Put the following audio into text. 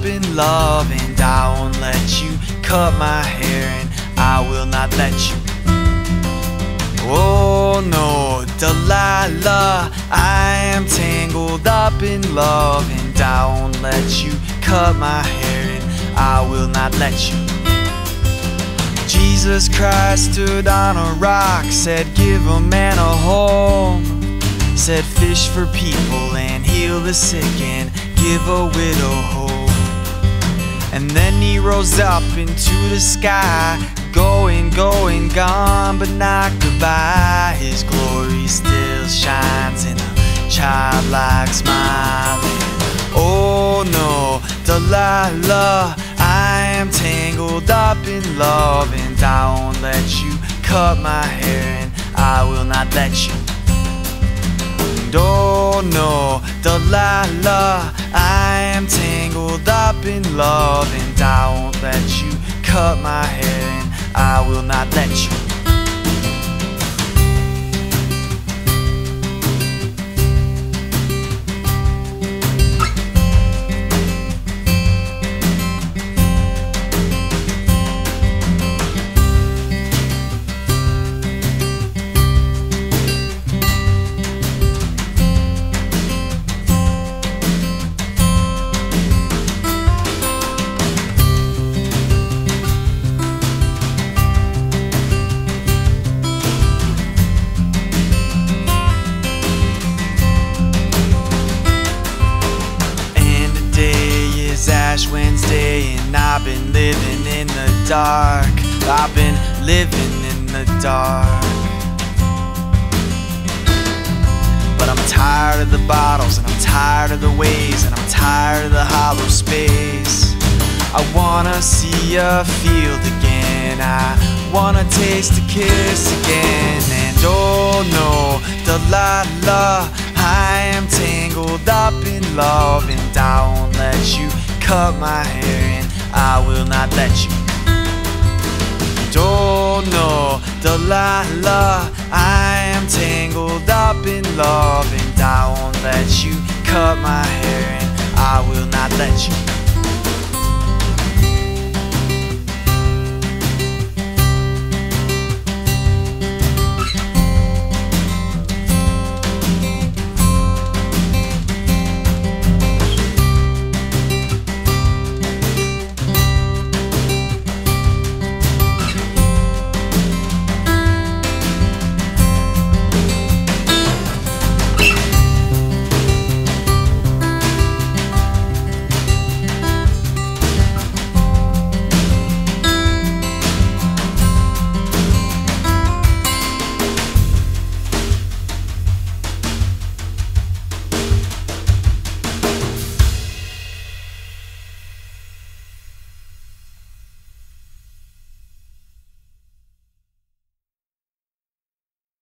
up in love, and I won't let you cut my hair, and I will not let you. Oh no, Delilah, I am tangled up in love, and I won't let you cut my hair, and I will not let you. Jesus Christ stood on a rock, said give a man a home, said fish for people and heal the sick and give a widow hope. And then he rose up into the sky, going, gone, but not goodbye. His glory still shines in a childlike smile. Oh no, Delilah, I am tangled up in love, and I won't let you cut my hair, and I will not let you. And oh no, Delilah, I am tangled up in love, and I won't let you cut my hair, and I will not let you. Ash Wednesday, and I've been living in the dark. I've been living in the dark. But I'm tired of the bottles, and I'm tired of the ways, and I'm tired of the hollow space. I wanna see a field again, I wanna taste a kiss again. And oh no, Delilah, I am tangled up in love, and I won't let you cut my hair, and I will not let you. And oh no, Delilah, I am tangled up in love, and I won't let you cut my hair, and I will not let you.